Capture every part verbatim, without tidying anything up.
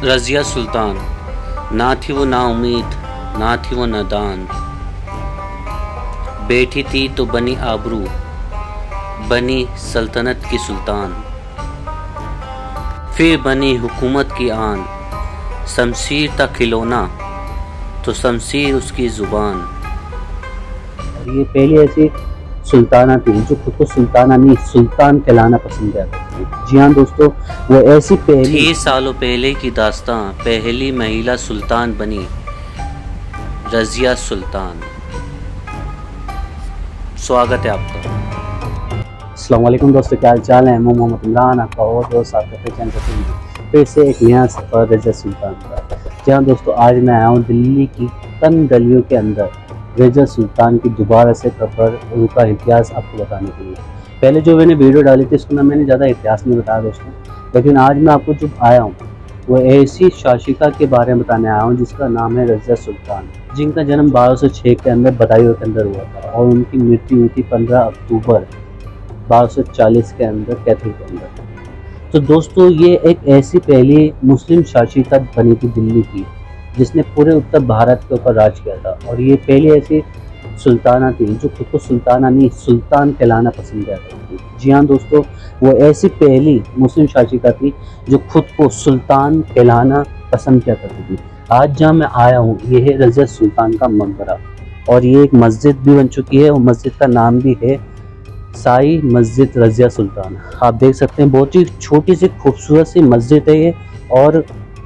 रज़िया सुल्तान ना थी वो ना उम्मीद, ना थी वो नादान। बेटी थी तो बनी आबरू, बनी सल्तनत की सुल्तान। फिर बनी हुकूमत की आन, शमशीर था खिलौना तो शमशीर उसकी ज़ुबान। ये पहली ऐसी सुल्ताना थी जो खुद को सुल्ताना नहीं सुल्तान कहलाना पसंद करती थी। जी हाँ दोस्तों, वो ऐसी पहली तीस सालों पहले की दास्तां, पहली महिला सुल्तान बनी रज़िया सुल्तान। स्वागत है आपका। अस्सलाम वालेकुम दोस्तों, क्या हाल चाल है। मैं मोहम्मद इमरान, आपका और दोस्त आपका पहचान करते फिर से एक नया सफ़र रज़िया सुल्तान का। जी हाँ दोस्तों, आज मैं आया हूँ दिल्ली की तंग गलियों के अंदर रज़िया सुल्तान की दोबारा से खबर, उनका इतिहास आपको बताने के लिए। पहले जो मैंने वीडियो डाली थी उसको ना मैंने ज़्यादा इतिहास नहीं बताया दोस्तों, लेकिन आज मैं आपको जो आया हूँ वो ऐसी शासिका के बारे में बताने आया हूँ जिसका नाम है रज़िया सुल्तान, जिनका जन्म बारह सौ छः के अंदर बदायूं के अंदर हुआ था और उनकी मृत्यु हुई थी पंद्रह अक्टूबर बारह सौ चालीस के अंदर कैथल के अंदर। तो दोस्तों, ये एक ऐसी पहली मुस्लिम शासिका बनी थी दिल्ली की जिसने पूरे उत्तर भारत के ऊपर राज किया था, और ये पहली ऐसी सुल्ताना थी जो खुद को सुल्ताना नहीं सुल्तान कहलाना पसंद करती थी। जी हाँ दोस्तों, वो ऐसी पहली मुस्लिम शासिका थी जो खुद को सुल्तान कहलाना पसंद किया करती थी। आज जहाँ मैं आया हूँ ये है रज़िया सुल्तान का मकबरा, और ये एक मस्जिद भी बन चुकी है और मस्जिद का नाम भी है साई मस्जिद रज़िया सुल्तान। आप देख सकते हैं बहुत ही छोटी सी खूबसूरत सी मस्जिद है ये, और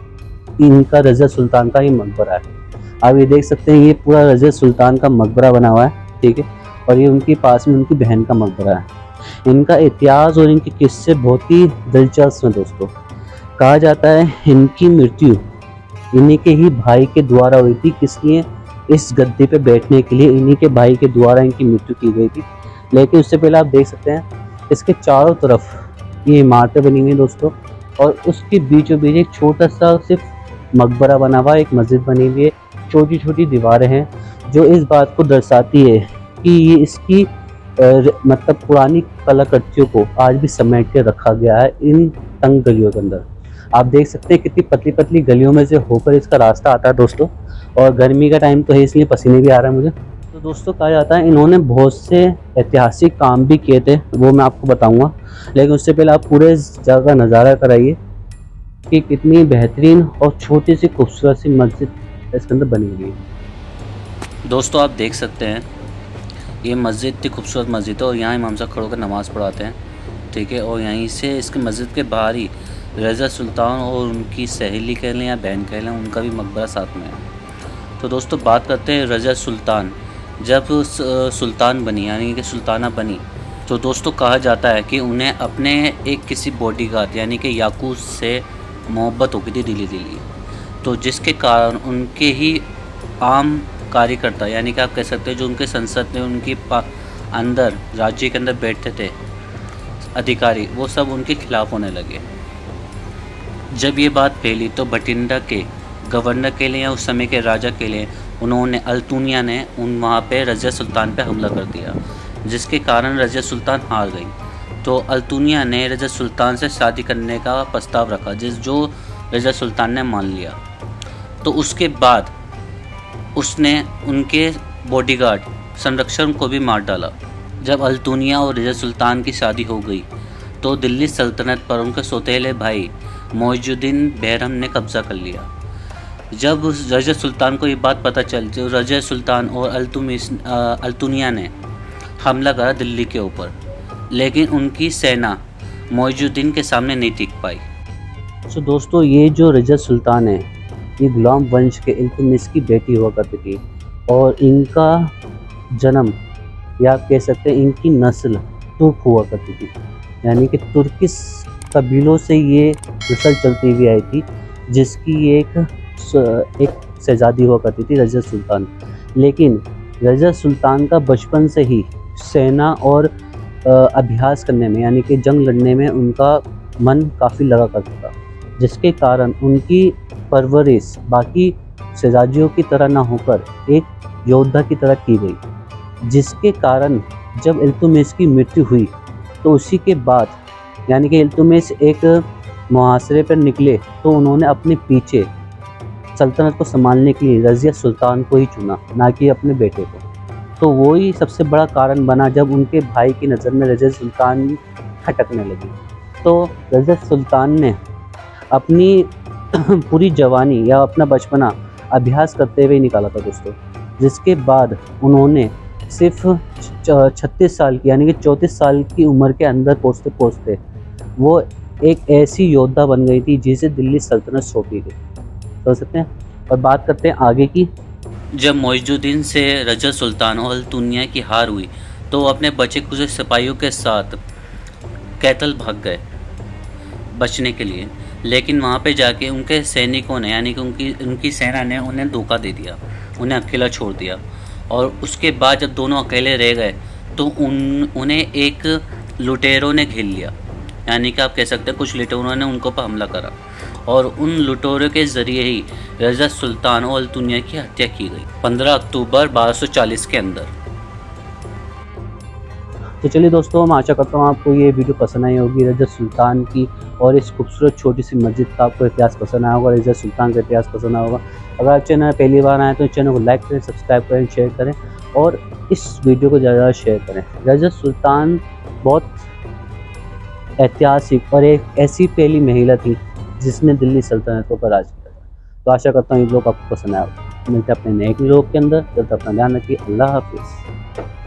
इनका रज़िया सुल्तान का ही मकबरा है। आप ये देख सकते हैं ये पूरा रज़िया सुल्तान का मकबरा बना हुआ है, ठीक है। और ये उनके पास में उनकी बहन का मकबरा है। इनका इतिहास और इनके किस्से बहुत ही दिलचस्प हैं दोस्तों। कहा जाता है इनकी मृत्यु इन्हीं के ही भाई के द्वारा हुई थी। किस लिए? इस गद्दे पे बैठने के लिए इन्हीं के भाई के द्वारा इनकी मृत्यु की गई थी। लेकिन उससे पहले आप देख सकते हैं इसके चारों तरफ ये इमारतें बनी हुई हैं दोस्तों, और उसके बीचों बीच एक छोटा सा सिर्फ मकबरा बना हुआ, एक मस्जिद बनी हुई है। छोटी छोटी दीवारें हैं जो इस बात को दर्शाती है कि ये इसकी आ, मतलब पुरानी कलाकृतियों को आज भी समेट के रखा गया है इन तंग गलियों के अंदर। आप देख सकते हैं कितनी पतली पतली गलियों में से होकर इसका रास्ता आता है दोस्तों, और गर्मी का टाइम तो है इसलिए पसीने भी आ रहा है मुझे। तो दोस्तों, कहा जाता है इन्होंने बहुत से ऐतिहासिक काम भी किए थे, वो मैं आपको बताऊंगा। लेकिन उससे पहले आप पूरे जगह का नज़ारा कराइए कि कितनी बेहतरीन और छोटी सी खूबसूरत सी मस्जिद इसके अंदर बनी हुई है। दोस्तों, आप देख सकते हैं ये मस्जिद इतनी खूबसूरत मस्जिद है, और यहाँ इमाम साहब खड़े होकर नमाज़ पढ़ाते हैं, ठीक है। और यहीं से इसके मस्जिद के बाहर ही रज़िया सुल्तान और उनकी सहेली कह लें या बहन कह लें, उनका भी मकबरा साथ में है। तो दोस्तों, बात करते हैं रज़िया सुल्तान जब सुल्तान बनी, यानी कि सुल्ताना बनी, तो दोस्तों कहा जाता है कि उन्हें अपने एक किसी बॉडीगार्ड यानी कि याकूत से मोहब्बत हो गई थी दिली दिली, तो जिसके कारण उनके ही आम कार्यकर्ता यानी कि आप कह सकते हैं जो उनके संसद में उनकी अंदर राज्य के अंदर बैठते थे अधिकारी, वो सब उनके खिलाफ होने लगे। जब ये बात फैली तो भटिंडा के गवर्नर के लिए या उस समय के राजा के लिए उन्होंने अल्तुनिया ने उन वहाँ पे रज़िया सुल्तान पे हमला कर दिया, जिसके कारण रज़िया सुल्तान हार गई। तो अल्तुनिया ने रज़िया सुल्तान से शादी करने का प्रस्ताव रखा, जिस जो रज़िया सुल्तान ने मान लिया। तो उसके बाद उसने उनके बॉडीगार्ड संरक्षण को भी मार डाला। जब अल्तुनिया और रज़िया सुल्तान की शादी हो गई तो दिल्ली सल्तनत पर उनके सौतेले भाई मोइजुद्दीन बेहरम ने कब्जा कर लिया। जब रज़िया सुल्तान को ये बात पता चली तो रज़िया सुल्तान और अल्तुमिस अल्तुनिया ने हमला करा दिल्ली के ऊपर, लेकिन उनकी सेना मोइजुद्दीन के सामने नहीं टिक पाई। तो दोस्तों, ये जो रज़िया सुल्तान है ये गुलाम वंश के इल्तुतमिश की बेटी हुआ करती थी, और इनका जन्म या आप कह सकते हैं इनकी नस्ल तुर्क हुआ करती थी, यानी कि तुर्किश कबीलों से ये नस्ल चलती हुई आई थी, जिसकी एक एक शहजादी हुआ करती थी रज़िया सुल्तान। लेकिन रज़िया सुल्तान का बचपन से ही सेना और अभ्यास करने में यानी कि जंग लड़ने में उनका मन काफ़ी लगा करता था, जिसके कारण उनकी परवरिश बाकी शहजादियों की तरह ना होकर एक योद्धा की तरह की गई, जिसके कारण जब इल्तुतमिश की मृत्यु हुई तो उसी के बाद यानी कि इल्तुतमिश एक मुहासरे पर निकले तो उन्होंने अपने पीछे सल्तनत को संभालने के लिए रज़िया सुल्तान को ही चुना, ना कि अपने बेटे को। तो वही सबसे बड़ा कारण बना जब उनके भाई की नज़र में रज़िया सुल्तान खटकने लगी। तो रज़िया सुल्तान ने अपनी पूरी जवानी या अपना बचपना अभ्यास करते हुए निकाला था दोस्तों, जिसके बाद उन्होंने सिर्फ छत्तीस साल की यानी कि चौंतीस साल की उम्र के अंदर पहुँचते पहुँचते वो एक ऐसी योद्धा बन गई थी जिसे दिल्ली सल्तनत सौंपी गई, समझ सकते हैं। और बात करते हैं आगे की। जब मोइजुद्दीन से रज़िया सुल्तान और अल-तुनिया की हार हुई तो वो अपने बचे खुचे सिपाहियों के साथ कैथल भाग गए बचने के लिए, लेकिन वहाँ पे जाके उनके सैनिकों ने यानी कि उनकी उनकी सेना ने उन्हें धोखा दे दिया, उन्हें अकेला छोड़ दिया। और उसके बाद जब दोनों अकेले रह गए तो उन उन्हें एक लुटेरों ने घेर लिया, यानी कि आप कह सकते हैं कुछ लुटेरों ने उनको पर हमला करा और उन लुटेरों के ज़रिए ही रज़िया सुल्तान और अल-तुनिया की हत्या की गई पंद्रह अक्टूबर बारह सौ चालीस के अंदर। तो चलिए दोस्तों, मैं आशा करता हूँ आपको ये वीडियो पसंद आई होगी रज़िया सुल्तान की और इस खूबसूरत छोटी सी मस्जिद का आपको इतिहास पसंद आया होगा, रज़िया सुल्तान का इतिहास पसंद आया होगा। अगर आप चैनल पहली बार आए तो चैनल को लाइक करें, सब्सक्राइब करें, शेयर करें और इस वीडियो को ज़्यादा शेयर करें। रज़िया सुल्तान बहुत ऐतिहासिक और एक ऐसी पहली महिला थी जिसने दिल्ली सल्तनतों पर राज किया था। तो आशा करता हूँ ये ब्लॉग आपको पसंद आया होगा। मिलते हैं अपने नए ब्लॉग के अंदर, तब तक अपना ध्यान रखिए। अल्लाह हाफिज़।